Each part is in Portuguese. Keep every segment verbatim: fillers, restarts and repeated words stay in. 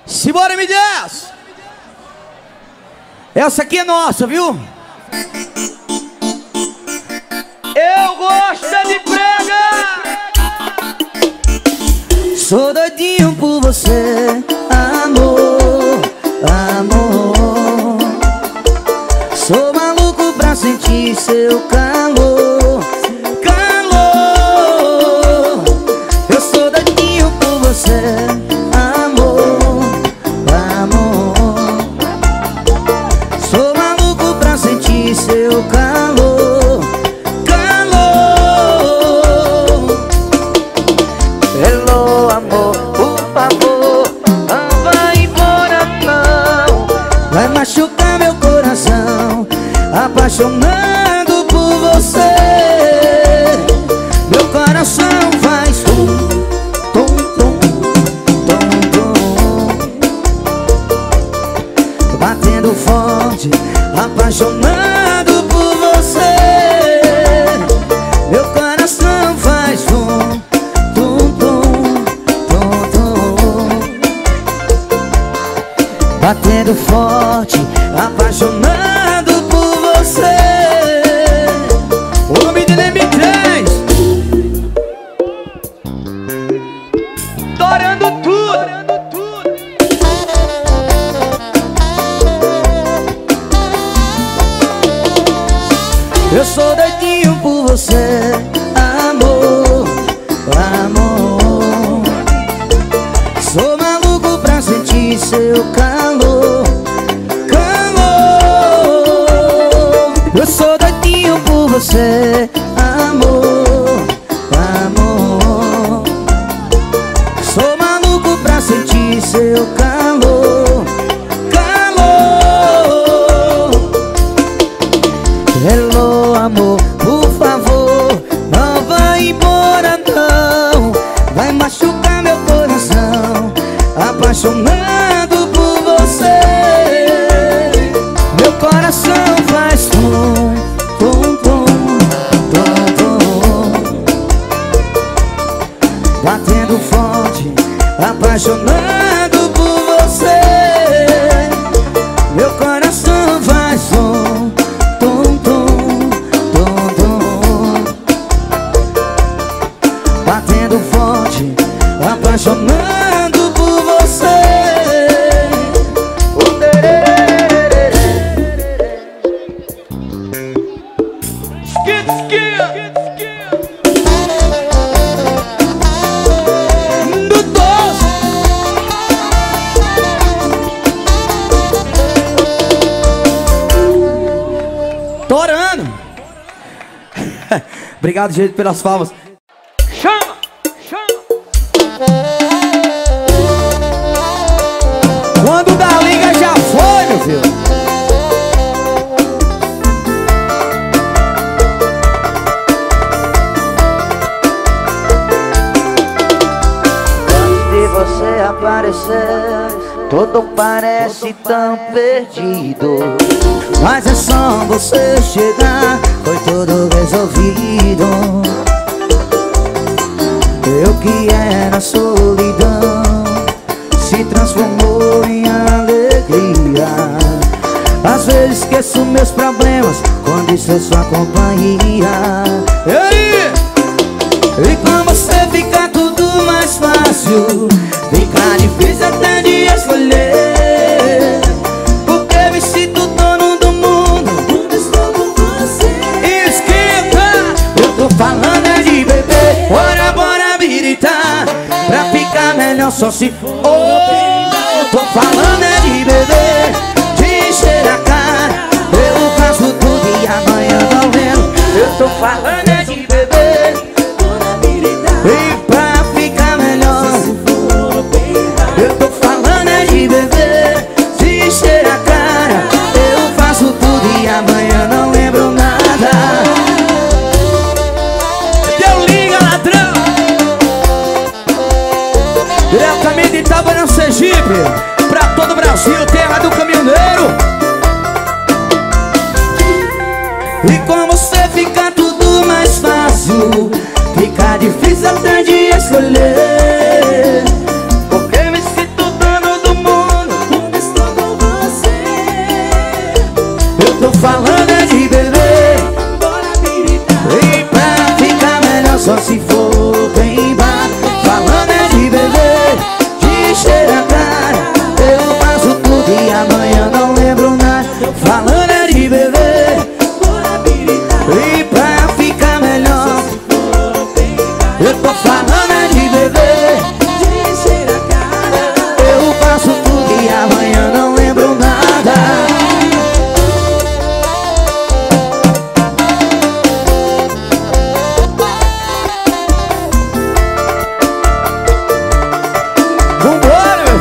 Simbora, M dez! Essa aqui é nossa, viu? Eu gosto de prega! Sou doidinho por você, amor, amor. Sou maluco pra sentir seu calor, calor. Eu sou doidinho por você, amor, amor. Sou maluco pra sentir seu calor, calor. Hello, amor, por favor, não vai embora não. Vai machucar meu coração, apaixonado por você. Meu coração faz tum, tum, tum, tum, tum, batendo forte, apaixonado por você. Meu coração faz tum, tum, tum, tum, tum, batendo forte, apaixonado por você. O nome dele é M dez. Torando tudo. Eu sou doidinho por você, amor, amor. Sou maluco pra sentir seu calor, calor. Eu sou doidinho por você, amor, amor. Sou maluco pra sentir seu calor, calor. Hello, amor, por favor, não vai embora não. Vai machucar meu coração, apaixonado por você. Meu coração faz tum, tum, tum, tum, tum, batendo forte, apaixonado por você. Meu coração faz tum, tum, tum, tum, tum, batendo forte, apaixonado por você. Torando. Obrigado, gente, pelas palmas. Chama, chama. Quando da liga já foi, meu filho. Antes de você aparecer, tudo parece tão perdido. Mas é só você chegar, foi tudo resolvido. Eu que era solidão se transformou em alegria. Às vezes esqueço meus problemas quando estou sua companhia. Ei! E com você fica tudo mais fácil, fica difícil até de escolher. Porque me sinto dono do mundo quando estou com você. Esquenta! Eu tô falando é de beber, bora, bora habilitar, pra ficar melhor só se for. Eu tô falando é de beber, de encher a cara. Eu faço tudo e amanhã não lembro. Eu tô falando é de beber, e pra ficar melhor. Eu tô falando é de beber, de encher a cara. Eu faço tudo e amanhã não lembro nada. Deu liga, ladrão! Diretamente de Itabuna, Sergipe, pra todo o Brasil, terra do caminhoneiro. E com você fica tudo mais fácil, fica difícil até de escolher. Porque me sinto dono do mundo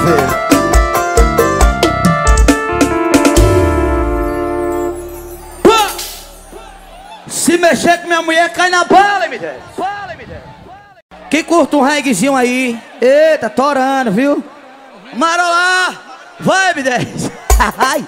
filho. Se mexer com minha mulher, cai na bala, M dez. Quem curta um reguezinho aí? Eita, torando, viu? Marolá! Vai, M dez! Ai!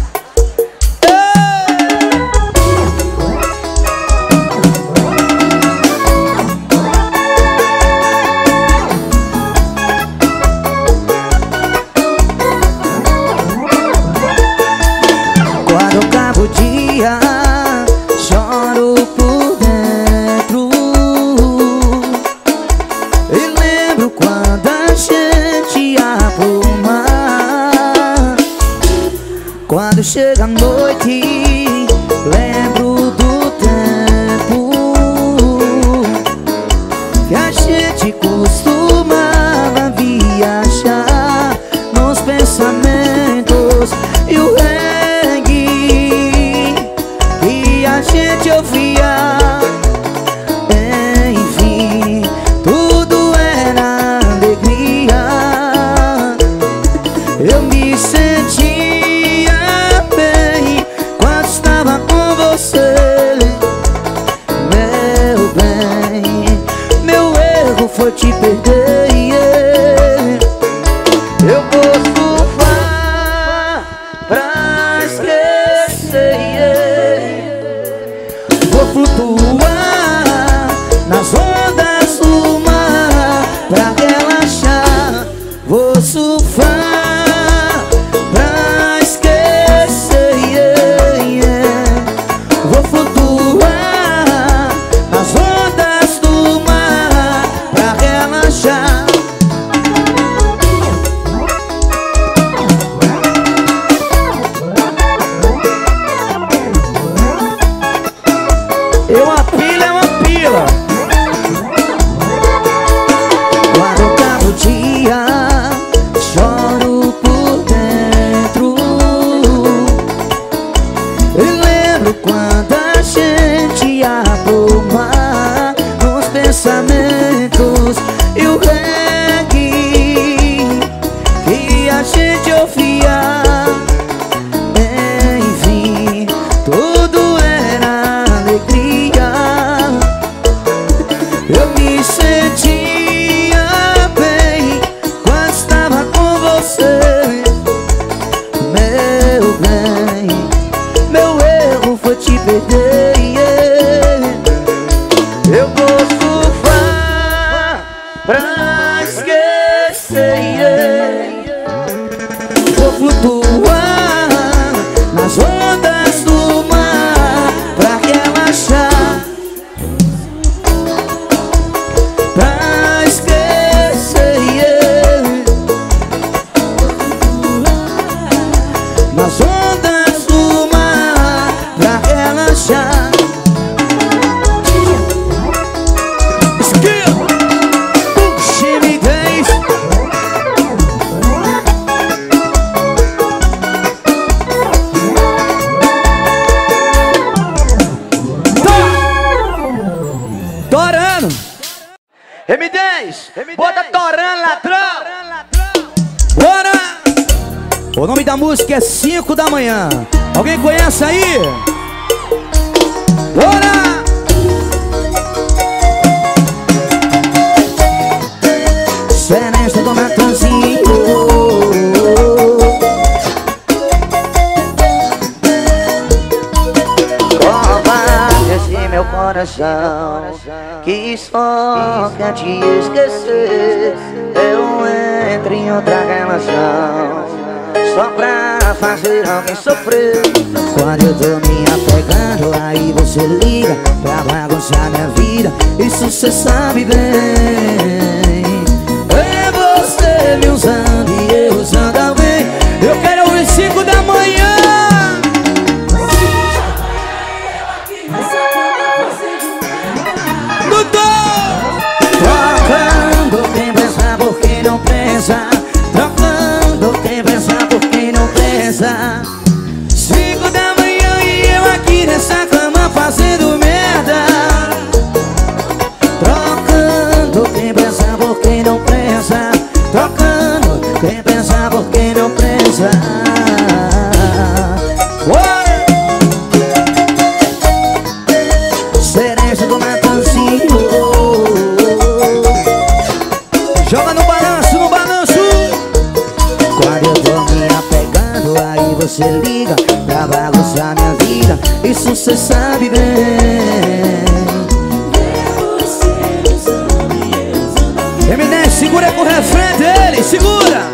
Quando acaba o dia, choro por dentro e lembro quando a gente ia pro mar. Quando chega a noite, lembro do tempo que a gente costumava viajar nos pensamentos e o reggae que a gente ouvia. Enfim, tudo era alegria. Eu me sentia bem quando estava com você. Meu bem, meu erro foi te perder. Eu vou surfar pra esquecer, vou flutuar nas ondas do mar pra relaxar. Vou surfar pra esquecer, vou flutuar nas ondas do mar pra relaxar. Eu uma pila é uma pila. Quando acaba o dia, choro por dentro e lembro quando a gente ia pro mar nos pensamentos e o reggae que a gente ouvia. Enfim, tudo era alegria. Eu me sentia bem quando estava com você. Meu bem, meu erro foi te perder. Eu vou surfar pra esquecer, vou flutuar nas ondas do mar pra relaxar. Pra esquecer, nas ondas do mar pra relaxar. Skill! Puxa, M dez! Torando! M dez! Bota torando, ladrão! Bora! O nome da música é cinco da manhã. Alguém conhece aí? Bora! Diferença do Natanzinho. Covarde esse meu coração que só quer te esquecer. Eu entro em outra relação só pra fazer alguém sofrer. Quando eu tô me apegando, aí você liga pra bagunçar minha vida. Isso cê sabe bem. É você me usando e eu usando alguém. Eu quero ouvir cinco da manhã! Trocando quem pensa por quem não pensa. Trocando quem pensa por quem não pensa. Cinco da manhã e eu aqui nessa cama fazendo merda. Trocando quem pensa por quem não pensa. Trocando quem pensa por quem não pensa. Cereja do Natanzinho. Joga no balanço, no balanço. Quando eu tô me apegando, aí você liga pra bagunçar minha vida. Isso cê sabe bem. Eminem, segura com o refrão dele, segura.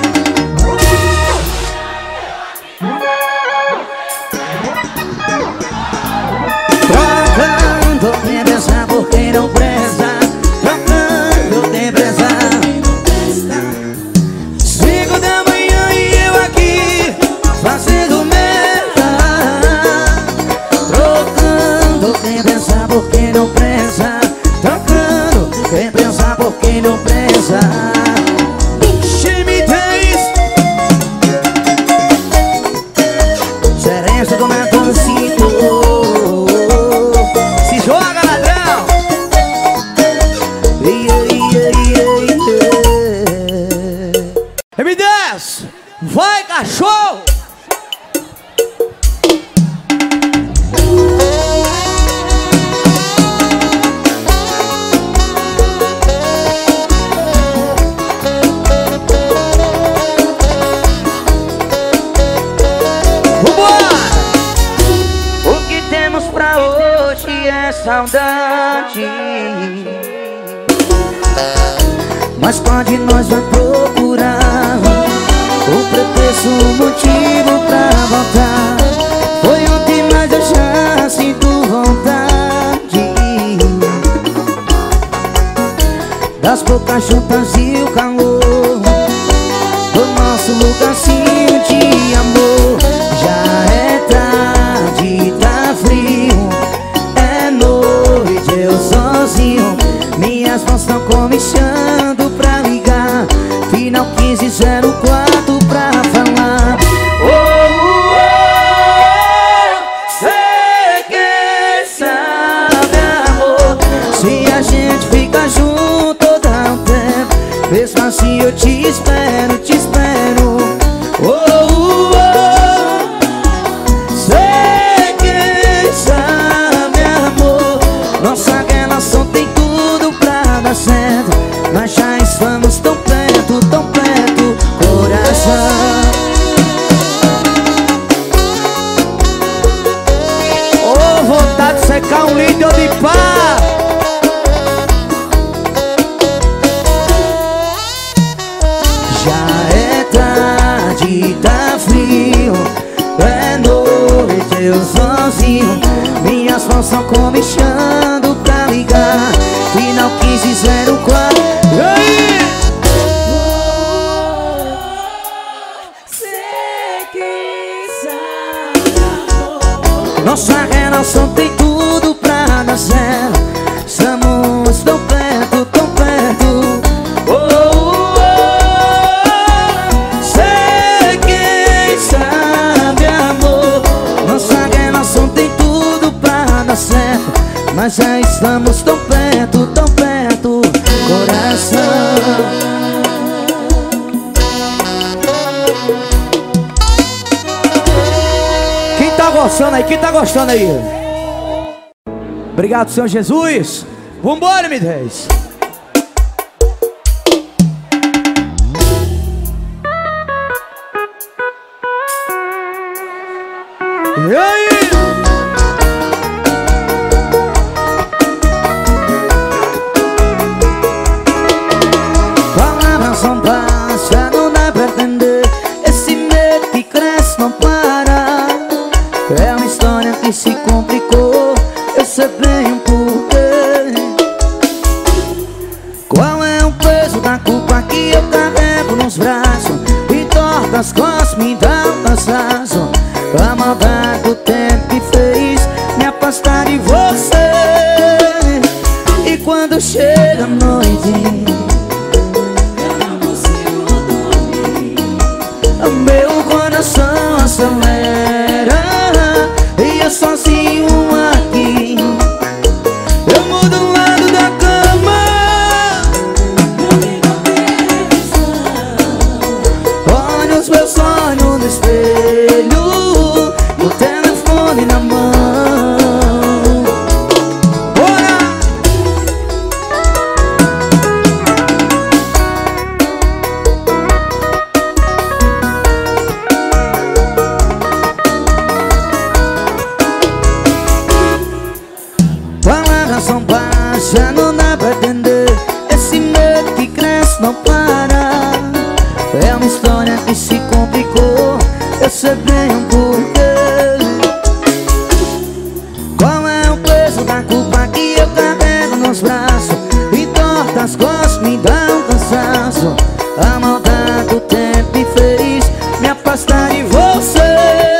Trocando, quem pensa por quem não presta. Trocando, quem presta. Cinco da manhã e eu aqui Fazendo merda. Trocando, quem pensa por quem não presta. Trocando, quem pensa por quem não presta. Eminem, Cereja do Natanzinho. se joga, ladrão. M dez, vai, cachorro. O que temos pra hoje é saudade, mas pode nós vai procurar o pretexto, o motivo pra voltar. Foi ontem, mas eu já sinto vontade das bocas juntas e o calor do nosso lugarzinho de amor. Já é tarde, tá frio, é noite, eu sozinho. Minhas mãos estão comichando pra ligar. Final quinze zero quatro pra falar. Oh, oh, oh, sei que sabe, amor, se a gente fica junto dá um tempo. Mesmo assim eu te espero, te espero. Oh, oh, oh, sei que sabe, amor, nossa relação tem tudo pra dar certo, mas já estamos tão perto, tão perto, coração. Ô, vontade de secar um litro de pá. Já é tarde, tá frio, é noite, eu sozinho. Minhas mãos estão comichando pra ligar. Final quinze zero quatro. E aí? Nossa relação tem tudo pra dar certo. Estamos tão perto, tão perto. Oh, oh, oh. Sei quem sabe, amor, nossa relação tem tudo pra dar certo, mas já estamos tão perto, tão perto, coração. Quem tá gostando aí? Quem tá gostando aí? Obrigado, Senhor Jesus. Vambora, M dez. E aí? Palavras são baixas, não dá pra entender. Esse medo que cresce não para. É uma história que se complicou, eu sei bem o porquê. Qual é o peso da culpa que eu carrego nos braços e torta as costas, me dá um cansaço. A maldade do tempo que fez me afastar de você. E quando chega a noite, meu coração acelera e eu sozinho aqui. Eu mudo o lado da cama, meus sonhos no espelho, o telefone na mão. Bora! Palavras são baixas, já não dá pra entender. Esse medo que cresce não para. É uma história que se complicou, eu sei bem o porquê. Qual é o peso da culpa que eu carrego nos braços? E torta as costas, me dá um cansaço. A maldade do tempo me fez me afastar de você.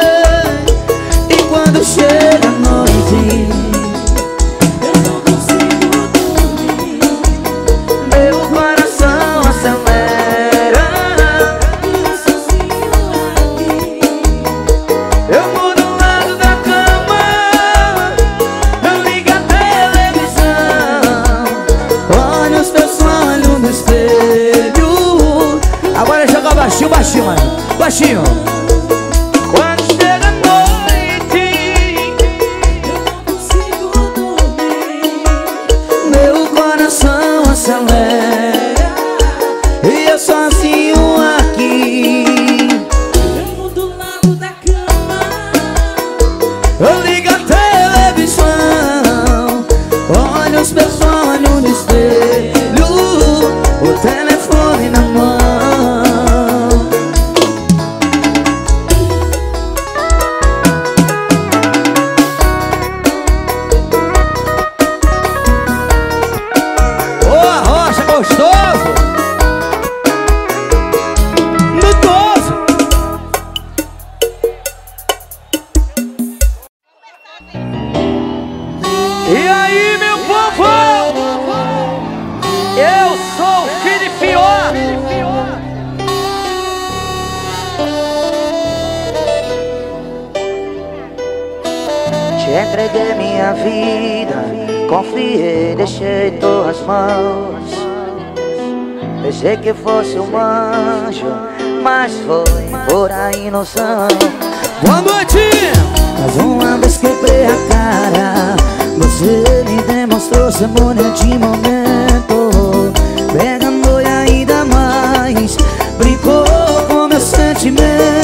E quando chega a noite, eu não consigo dormir. Meu coração acelera, eu sozinho aqui. Eu mudo o lado da cama, eu ligo a televisão, olho os teus olhos no espelho. Agora joga baixinho, baixinho, mano. Baixinho. Quando chega a noite, eu não consigo dormir. Meu coração acelera, e eu sozinho aqui. Eu mudo o lado da cama, eu ligo a televisão, olho os meus olhos no espelho, o telefone na mão. Boa, Rocha, gostoso. Nudoso. E aí, meu povo? Eu sou o Felipe Ó. Te entreguei minha vida, confiei, deixei em tuas mãos. Pensei que fosse um anjo, mas foi pura ilusão. Boa noite. Mas uma vez quebrei a cara, você me demonstrou ser mulher de momento. Pegando e ainda mais, brincou com meus sentimentos.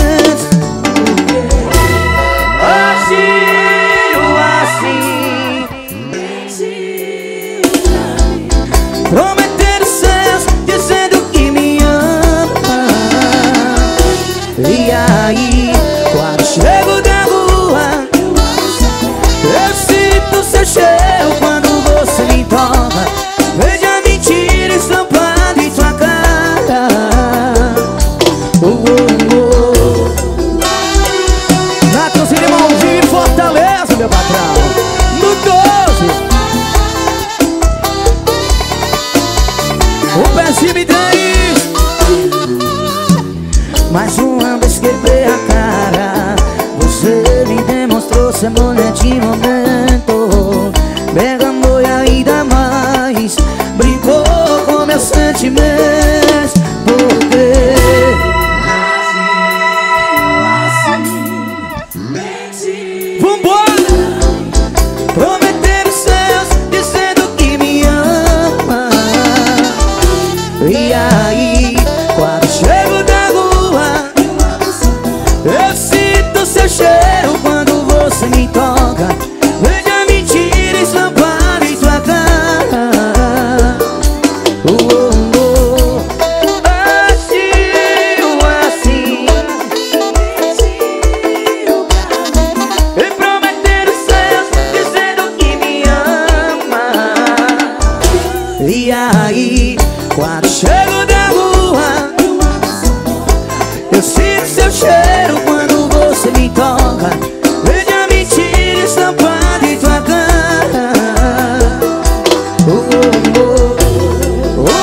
Assim, assim, prometendo céus, dizendo que me ama. E aí, quando chego da rua, eu sinto seu cheiro quando você me toca. Veja a mentira estampada em sua cara. Oh, oh, oh. Na torcida Maldinho e Fortaleza, meu patrão. No doze. O pezinho me dez. Mais uma vez quebrei a cara, você me demonstrou ser mulher de momento. Pegando e ainda mais, brincou com meus sentimentos. Porque Vambora. prometer os céus, dizendo que me ama. E aí, quando chego da rua, eu sinto seu cheiro quando você me toca. Veja a mentira estampada em sua cara. Oh, oh, oh. Assim, assim, e prometer os céus, dizendo que me ama. E aí, quando chego da rua, eu sinto seu cheiro quando você me toca. Veja a mentira estampada em tua cara. Oh, oh, oh. Oh,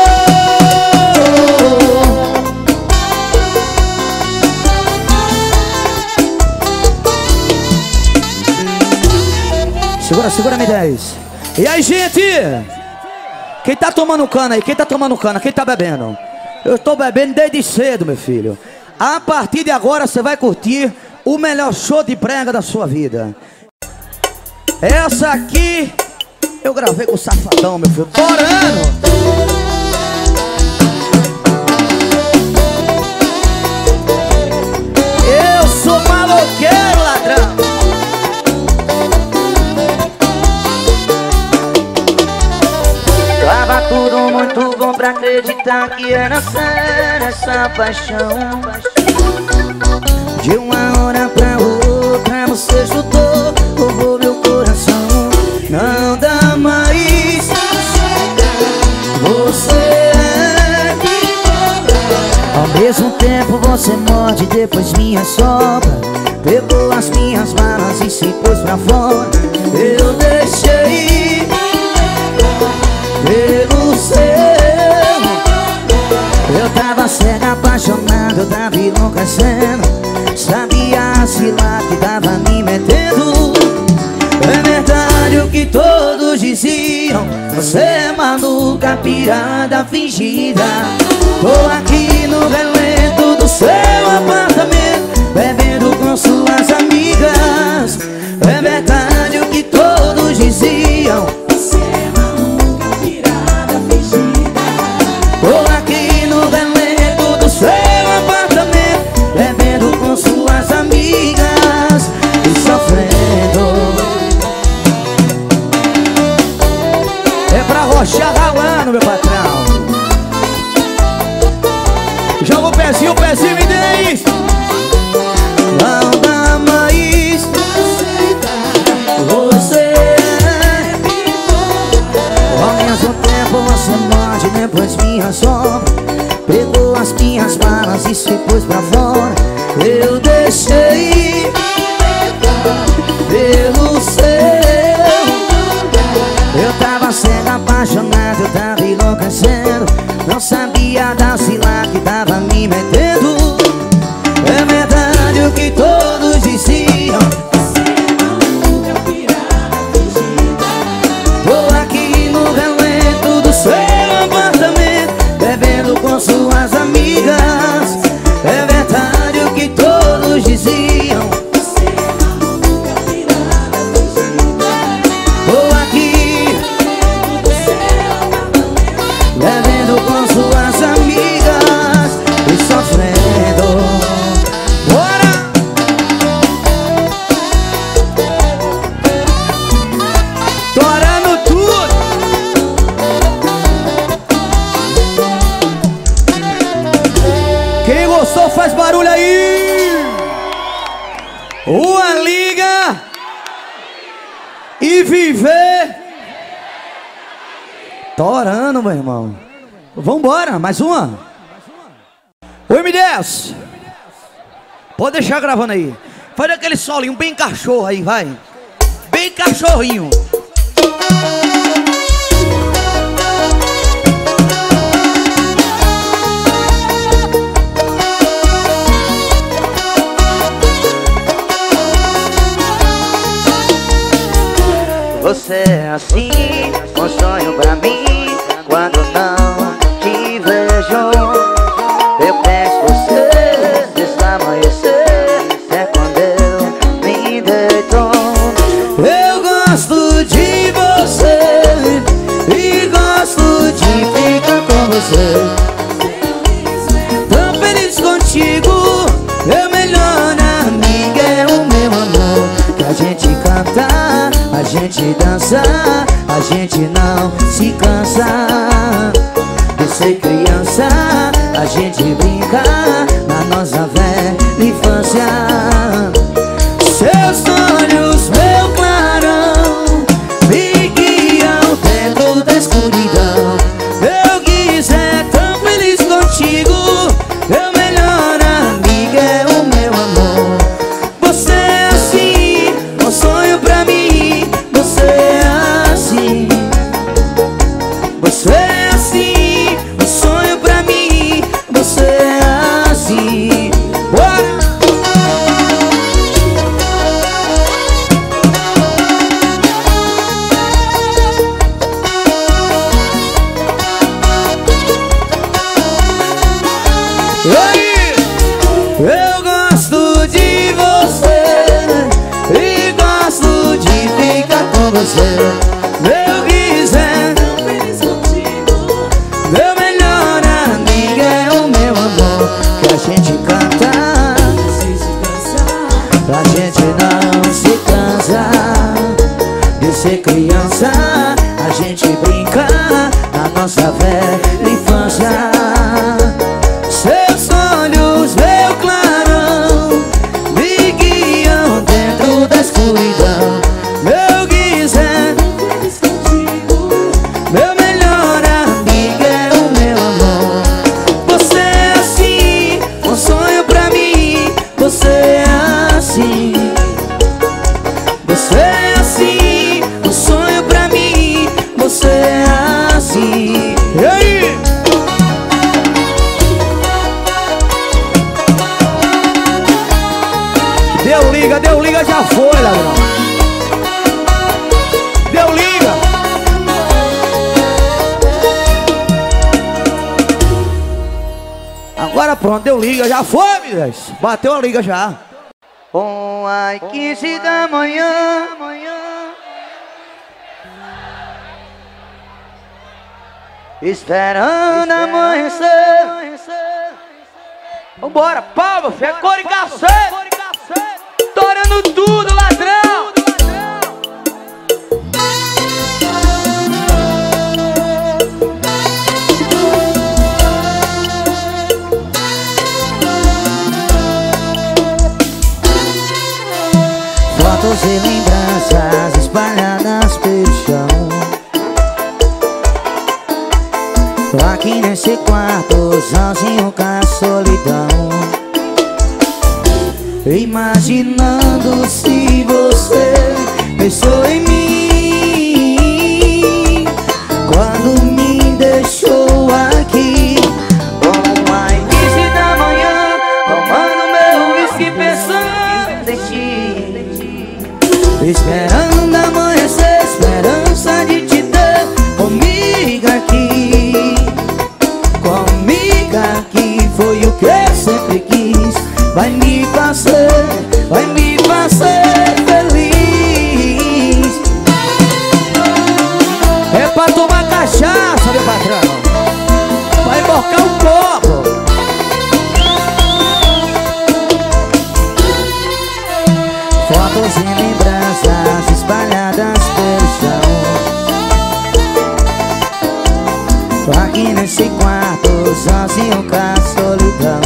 oh. Segura, segura, me dez. E aí, gente? Quem tá tomando cana aí? Quem tá tomando cana? Quem tá bebendo? Eu tô bebendo desde cedo, meu filho. A partir de agora você vai curtir o melhor show de brega da sua vida. Essa aqui eu gravei com o Safadão, meu filho. Torando! Eu sou maloqueiro, ladrão. Tava tudo muito bom pra acreditar que era séria essa paixão. De uma hora pra outra você chutou, roubou meu coração. Não dá mais, você é. Ao mesmo tempo você morde, depois minha sobra. Pegou as minhas malas e se pôs pra fora. Eu deixei pelo seu. Eu tava cega, apaixonado, eu tava enlouquecendo. Sabia a cilada que tava me metendo. É verdade o que todos diziam, você é maluca, pirada, fingida. Tô aqui no relento do seu apartamento, bebendo com suas amigas. É verdade o que todos diziam, você é maluca, pirada, fingida. Tô aqui no relento do seu apartamento, bebendo com suas amigas e sofrendo. É pra rochar ralando, meu patrão. Joga o pezinho, o pezinho, me diz. Não dá mais, você. Ao mesmo tempo você morde, depois minha sombra. Pegou as minhas balas e se pôs pra fora. Eu deixei pelo seu. Eu tava cego, apaixonado, eu tava enlouquecendo. Não sabia da cilada que tava me metendo. É verdade o que todos diziam, você é maluca, pirada, fingida. Tô aqui no relento do seu apartamento, bebendo com suas amigas. É verdade o que todos diziam, você é maluca, pirada, fingida. Tô aqui bebendo com suas amigas e sofrendo. Bora! Torando tudo! Quem gostou faz barulho aí! Uma liga e viver torando, meu irmão. Vambora, mais uma. O M dez. Pode deixar gravando aí. Faz aquele solinho bem cachorro aí, vai. Bem cachorrinho. Você é assim, um sonho pra mim. Quando não te vejo, eu penso você desde amanhecer até quando eu me deito. Eu gosto de você e gosto de ficar com você. Tão feliz contigo, meu melhor amigo é o meu amor. Que a gente canta, a gente dança, a gente não se cansa. De ser criança, a gente brinca na nossa velha infância. Seus olhos, meu clarão, me guiam dentro da escuridão. Eu quis ser tão feliz contigo, meu melhor amigo é o meu amor. Você é assim, um sonho pra mim. Você é assim, você é assim, um sonho pra mim. Você é assim. Bora! você. Meu quiser, meu melhor amigo é o meu amor. Que a gente canta, a gente não se cansa de ser criança. A gente brinca na nossa velha infância. Seus olhos, meu clarão, me guiam dentro da escuridão. Meu quiser, meu melhor amigo é o meu amor. Você é assim, um sonho pra mim. Você é assim, você é assim, um sonho pra mim. Você é assim. E aí? Deu liga, deu liga, já foi, ladrão. Deu liga. Agora pronto, deu liga, já foi, Midas. Bateu a liga já. Oh, ai, quinze da manhã, esperando amanhecer. Vambora, palma, fé, cor e cacete. Torando tudo, ladrão. Fotos e lembranças espalhadas pelo chão. Tô aqui nesse quarto, sozinho com a solidão, imaginando se você pensou em mim quando me deixou aqui. Oh, ai, quinze da manhã, tomando meu whisky, pensando em ti, esperando amanhecer, esperança de te ter comigo aqui. Comigo aqui foi o que eu sempre quis. Vai me fazer, vai me fazer feliz. É pra tomar cachaça, meu patrão. Vai emborcar um copo. Fotos e lembranças espalhadas pelo chão. Tô aqui nesse quarto, sozinho com a solidão,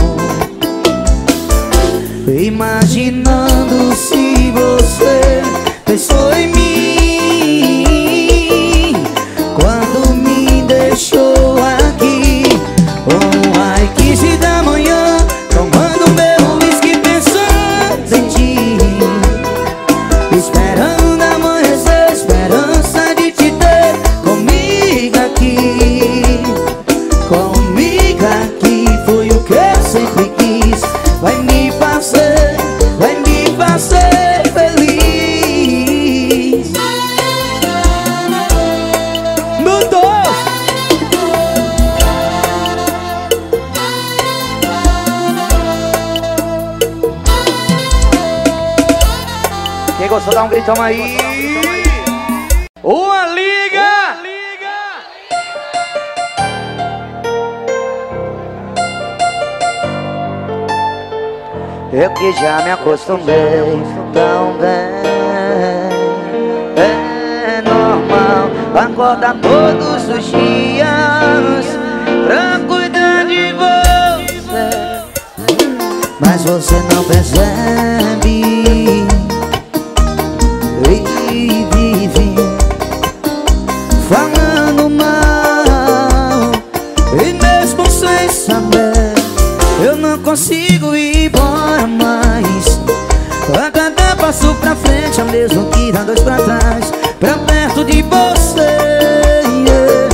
imaginando se você pensou em mim quando me deixou aqui. Oh, ai, quinze da manhã, tomando meu whisky, pensando em ti, esperando amanhecer, esperança de te ter comigo aqui. Comigo aqui foi o que eu sempre quis. Vai me fazer, vai me fazer feliz. No dois. Quem gostou, dá um gritão aí. Uma liga. Eu que já me acostumei tão bem. É normal acordar todos os dias pra cuidar de você, mas você não percebe e vive falando mal. E mesmo sem saber, eu não consigo ir embora mais. A cada passo pra frente é o mesmo que dá dois pra trás, pra perto de você, yeah.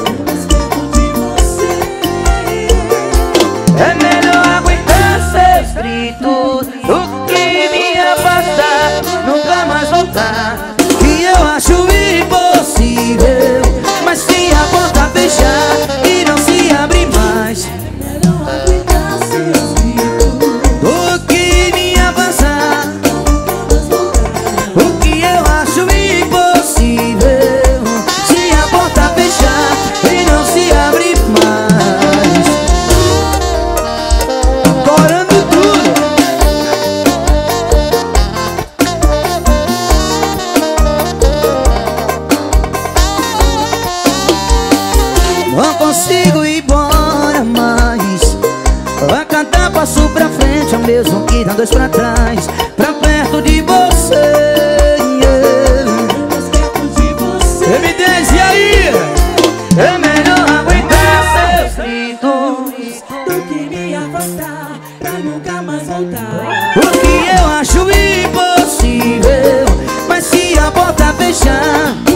É melhor aguentar ser escrito do que me afastar, nunca mais voltar. Que eu acho impossível, mas se a porta fechar e não se abrir mais, do que me avançar. O que eu acho impossível, dar passo pra frente, é o mesmo que dar dois pra trás, pra perto de você, yeah. M dez, e aí? É melhor aguentar seus gritos do que me afastar pra nunca mais voltar. O que eu acho impossível, mas se a porta fechar